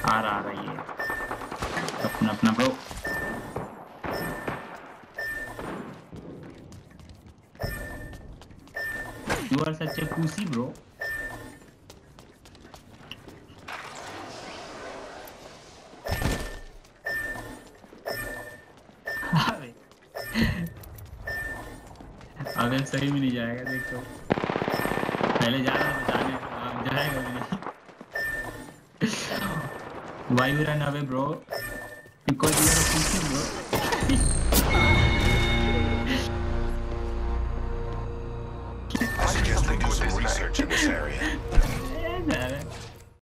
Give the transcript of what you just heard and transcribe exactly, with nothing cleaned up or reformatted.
आ रहा आ रहा ये अपना अपना bro. You are such a pussy bro. अबे अबे सही में नहीं जाएगा देखो। पहले जा रहा था बचाने अब जाएगा भी नहीं। Why you run away bro? Because you are a pussy bro. I suggest we do some research in this area.